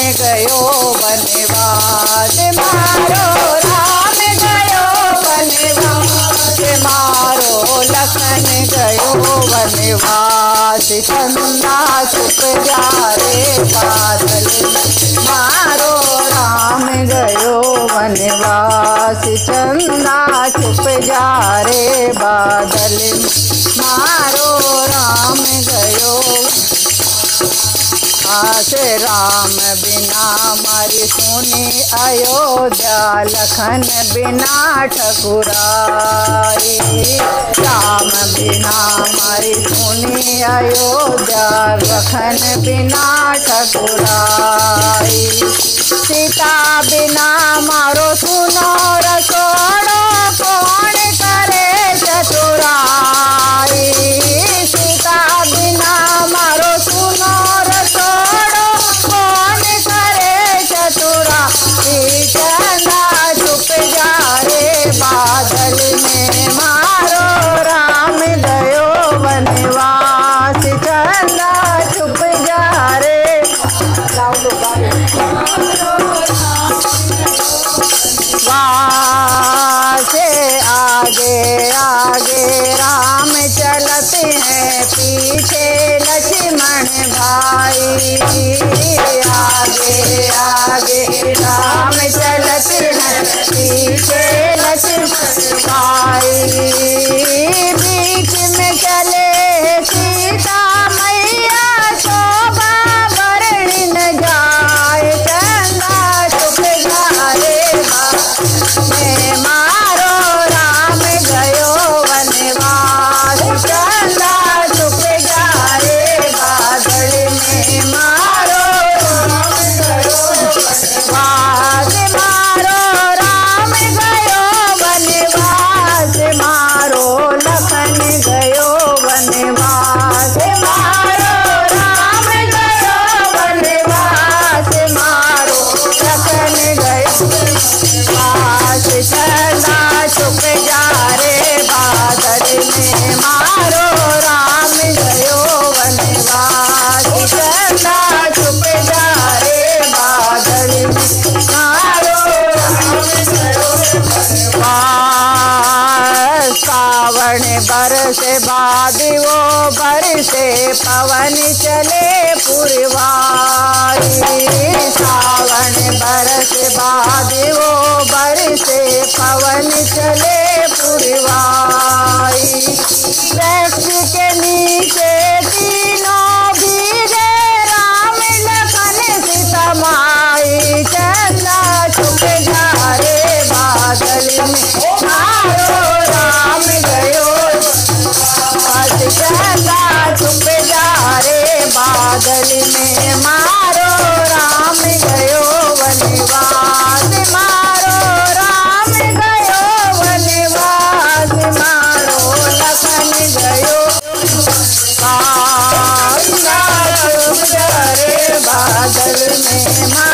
गयो वनवास मारो राम गयो वनवास मारो लखन गयो वनवास चंदा छुप जा रे बादल मारो राम गयो वनवास चंदा छुप जा रे बादल मारो राम गयो। आसे राम बिना मारी सुनी अयोध्या लखन बिना ठकुराई राम बिना मारी सुनी अयोध्या लखन बिना ठकुराई सीता बिना मारो सुनो रसोड़ो कौन करे चतुराई सीता बिना मारो सुनो रसोड़ो कौन करे चतुराई चंदा छुप जा रे बादल में मारो राम गयो वनवास चंदा छुप जा रे से आगे आगे राम चलते हैं पीछे लक्ष्मण भाई आगे आगे राम चलते हैं पीछे लक्ष्मण भाई बीच में चले सीता मैया शोभा वर्णि न जाए चंदा छुप जा रे में मारो राम गयो वनवास चंदा छुप जा रे बादल में मारो राम गयो वनवास मारो राम गयो वनवास मारो लखन गयो वनवास मारो राम गयो वनवास मारो लखन गयो वनवास चंदा छुप जा रे बादल में मारो राम गयो वनवास चंदा छुप जा रे बादल में मारो राम गयो वनवास सावन बरसे बादियो बरसे पवन चले पुरवाई सावन बरसे बादियो बरसे पवन चले पुरवाई वृक्ष के नीचे तीनों भीगे राम लखन सीता माई चंदा छुप जा रे बादल में मारो राम गयो चंदा छुप जा रे बादल में मारो राम गयो वनवास मारो राम गयो वनवास मारो लखन गयो चंदा छुप जा रे बादल में